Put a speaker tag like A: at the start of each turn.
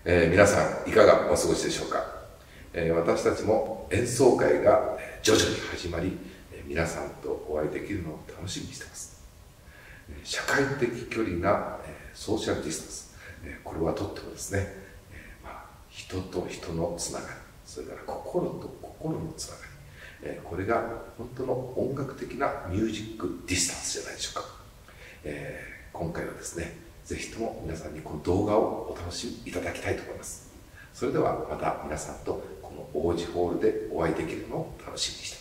A: 皆さんいかがお過ごしでしょうか。私たちも演奏会が徐々に始まり、皆さんとお会いできるのを楽しみにしています。社会的距離なソーシャルディスタンス、これはとってもですね、人と人のつながり、それから心と心のつながり、これが本当の音楽的なミュージックディスタンスじゃないでしょうか。今回はですね、ぜひとも皆さんにこの動画をお楽しみいただきたいと思います。それではまた皆さんとこの王子ホールでお会いできるのを楽しみにしています。